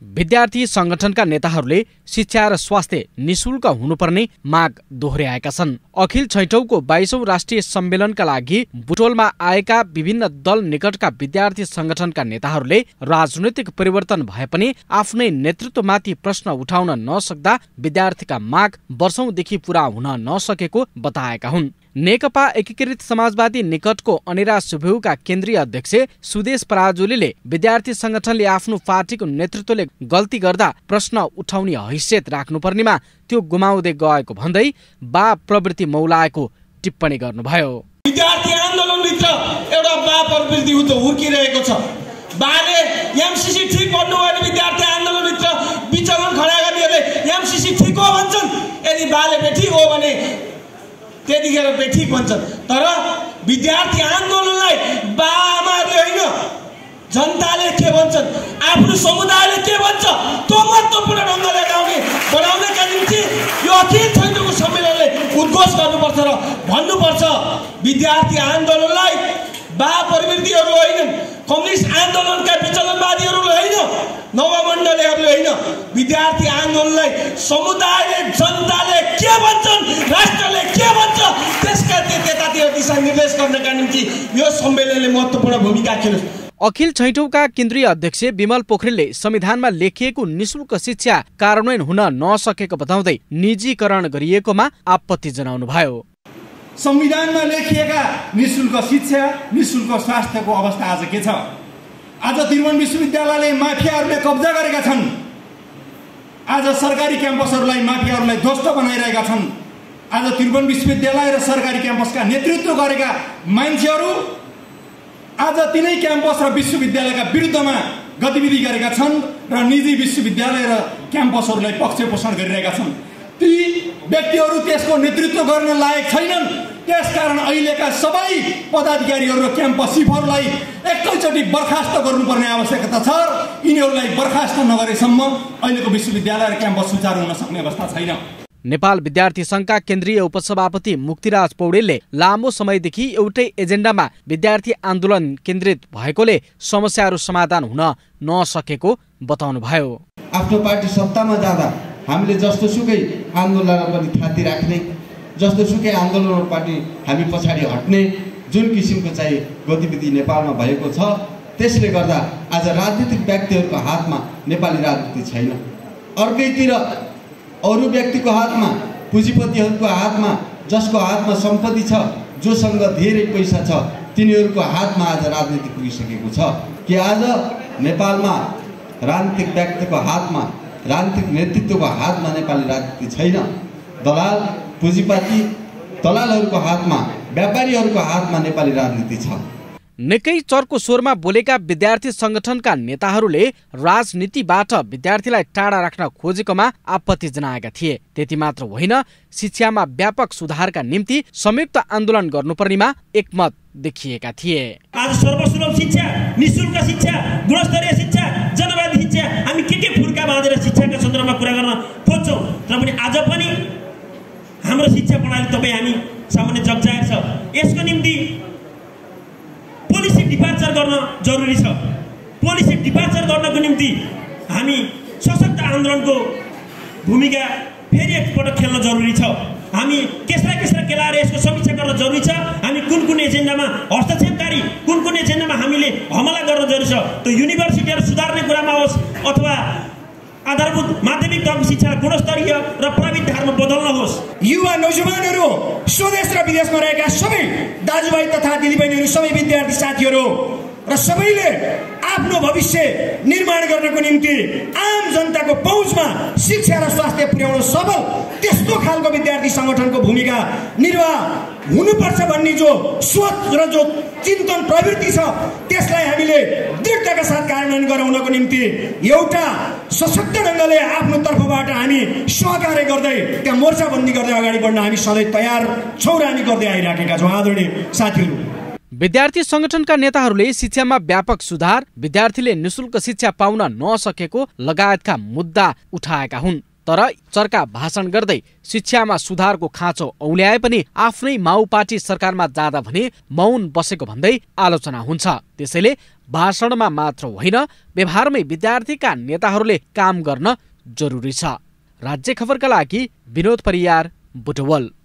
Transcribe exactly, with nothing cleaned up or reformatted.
विद्यार्थी संगठनका नेताहरूले शिक्षा र स्वास्थ्य निशुल्क हुनुपर्ने माग दोहोर्याएका छन्। अखिल छैठौंको बाइसौं राष्ट्रिय सम्मेलनका लागि बुटोलमा आएका विभिन्न दल निकटका विद्यार्थी संगठनका नेताहरूले राजनैतिक परिवर्तन भए पनि आफ्नै नेतृत्वमाथि प्रश्न उठाउन नसक्दा विद्यार्थीका माग वर्षौंदेखि पूरा हुन नसकेको बताएका हुन्। नेकपा एकीकृत समाजवादी निकटको अनिरा सुभ्यूका केन्द्रीय अध्यक्ष सुदेश पराजुलीले विद्यार्थी संगठनले आफ्नो पार्टीको नेतृत्वले गल्ती गर्दा प्रश्न उठाउने हैसियत राख्नुपर्नेमा त्यो गुमाउँदै गएको भन्दै बा प्रवृत्ति मौलाएको टिप्पणी गर्नुभयो। विद्यार्थी आन्दोलनभित्र एउटा बा प्रवृत्ति हुर्किरहेको छ। बाले एमसीसी ठीक भन्नु भने विद्यार्थी आन्दोलनभित्र विचलन खडा गर्नेहरूले एमसीसी ठीक हो भन्छन्। यदि बाले बेठी हो भने त्यतिखेर बेठी भन्छन्। तर विद्यार्थी आन्दोलनलाई बा आमाले होइन जनताले के भन्छन्, आफ्नो समुदायले के भन्छ त्यो महत्त्वपूर्ण ढङ्गले लगाउने बनाउनका निम्ति यो अखिल छैठौंको सम्मेलनले उद्घोष गर्नुपर्छ र भन्नुपर्छ विद्यार्थी आन्दोलनलाई बा प्रवृत्तिहरू होइन, कम्युनिस्ट आन्दोलनका विचलनवादीहरूले होइन, नवमण्डलीहरूले होइन, विद्यार्थी आन्दोलनलाई समुदायले जनताले के भन्छन्, राष्ट्रले के भन्छ त्यसका त्यतातिर दिशा निर्देश गर्नका निम्ति यो सम्मेलनले महत्त्वपूर्ण भूमिका खेल्छ। अखिल छैठौंका केन्द्रीय अध्यक्ष विमल पोखरेलले संविधानमा लेखिएको निशुल्क शिक्षा कार्यान्वयन हुन नसकेको बताउँदै निजीकरण गरिएकोमा आपत्ति जनाउनुभयो। संविधानमा लेखिएका निशुल्क शिक्षा, निशुल्क स्वास्थ्यको अवस्था आज के छ? आज त्रिभुवन विश्वविद्यालयले माफियाहरूले कब्जा गरेका छन्। आज सरकारी क्याम्पसहरूलाई माफियाहरूलाई ध्वस्त बनाइरहेका छन्। आज त्रिभुवन विश्वविद्यालय र सरकारी क्याम्पसका नेतृत्व गरेका मान्छेहरू आज तिनै क्याम्पस र विश्वविद्यालयका विरुद्धमा गतिविधि गरेका छन् र निजी विश्वविद्यालय र क्याम्पसहरूलाई पक्ष पोषण गरिरहेका छन्। ती व्यक्तिहरू त्यसको नेतृत्व गर्न लायक छैनन्। त्यसकारण अहिलेका सबै पदाधिकारीहरू र क्याम्पस चिफहरूलाई एकैचोटि बर्खास्त गर्नुपर्ने आवश्यकता छ। यिनीहरूलाई बर्खास्त नगरेसम्म अहिलेको विश्वविद्यालय र क्याम्पस सुचारू हुन सक्ने अवस्था छैन। नेपाल विद्यार्थी संघका केन्द्रीय उपसभापति मुक्तिराज पौडेलले लामो समयदेखि एउटै एजेन्डामा विद्यार्थी आन्दोलन केन्द्रित भएकोले समस्याहरू समाधान हुन नसकेको बताउनुभयो। आफ्नो पार्टी सत्तामा जाँदा हामीले जस्तो सुकै आन्दोलनलाई पनि थाती राख्ने, जस्तो सुकै आन्दोलनप्रति हामी पछाडि हट्ने जुन किसिमको चाहिँ गतिविधि नेपालमा भएको छ, त्यसले गर्दा आज राजनीतिक व्यक्तिहरूको हातमा नेपाली राजनीति छैन। अर्कैतिर अरू व्यक्तिको हातमा, पुँजीपतिहरूको हातमा, जसको हातमा सम्पत्ति छ, जोसँग धेरै पैसा छ, तिनीहरूको हातमा आज राजनीति पुगिसकेको छ। कि आज नेपालमा राजनीतिक व्यक्तिको हातमा, राजनीतिक नेतृत्वको हातमा नेपाली राजनीति छैन। दलाल, पुँजीपति, दलालहरूको हातमा, व्यापारीहरूको हातमा नेपाली राजनीति छ। निकै चर्को स्वरमा बोलेका विद्यार्थी संगठनका नेताहरूले राजनीतिबाट विद्यार्थीलाई टाढा राख्न खोजेकोमा आपत्ति जनाएका थिए। त्यति मात्र होइन, शिक्षामा व्यापक सुधारका निम्ति संयुक्त आन्दोलन गर्नुपर्नेमा एकमत देखिएका थिए। आज सर्वसुलभ शिक्षा, निशुल्क शिक्षा, गुणस्तरीय शिक्षा, जनवादी शिक्षा, हामी के के फुर्का बाँधेर शिक्षाका सन्दर्भमा कुरा गर्न खोज्छौँ। तर पनि आज पनि हाम्रो शिक्षा प्रणाली तपाईँ हामी सामान्य जगजाहेर छ। यसको निम्ति पोलिसी डिपार्चर गर्न जरुरी छ। पोलिसी डिपार्चर गर्नको निम्ति हामी सशक्त आन्दोलनको भूमिका फेरि एकपटक खेल्न जरुरी छ। हामी केसरा केसरा केलाएर यसको समीक्षा गर्न जरुरी छ। हामी कुन कुन एजेन्डामा हस्तक्षेपकारी, कुन कुन एजेन्डामा हामीले हमला गर्न जरुरी छ। त्यो युनिभर्सिटीहरू सुधार्ने कुरामा होस् अथवा आधारभूत माध्यमिक तहको शिक्षा गुणस्तरीय र प्रविधि धारमा बदल्न होस्। युवा नौजवानहरू, स्वदेश र विदेशमा रहेका सबै दाजुभाइ तथा दिदीबहिनीहरू, सबै विद्यार्थी साथीहरू र सबैले आफ्नो भविष्य निर्माण गर्नको निम्ति आम जनताको पहुँचमा शिक्षा र स्वास्थ्य पुर्याउन सबल त्यस्तो खालको विद्यार्थी संगठनको भूमिका निर्वाह हुनुपर्छ भन्ने जो सोच र जो चिन्तन प्रवृत्ति छ, त्यसलाई हामीले दृढताका साथ कार्यान्वयन गराउनको निम्ति एउटा सशक्त ढङ्गले आफ्नो तर्फबाट हामी सहकार्य गर्दै त्यहाँ मोर्चाबन्दी गर्दै अगाडि बढ्न हामी सधैँ तयार छौँ र हामी गर्दै आइराखेका छौँ। आदरणीय साथीहरू, विद्यार्थी संगठनका नेताहरूले शिक्षामा व्यापक सुधार, विद्यार्थीले निशुल्क शिक्षा पाउन नसकेको लगायतका मुद्दा उठाएका हुन्। तर चर्का भाषण गर्दै शिक्षामा सुधारको खाँचो औल्याए पनि आफ्नै माओ पार्टी सरकारमा जाँदा भने मौन बसेको भन्दै आलोचना हुन्छ। त्यसैले भाषणमा मात्र होइन व्यवहारमै विद्यार्थीका नेताहरूले काम गर्न जरुरी छ। राज्य खबरका लागि विनोद परियार, बुटवल।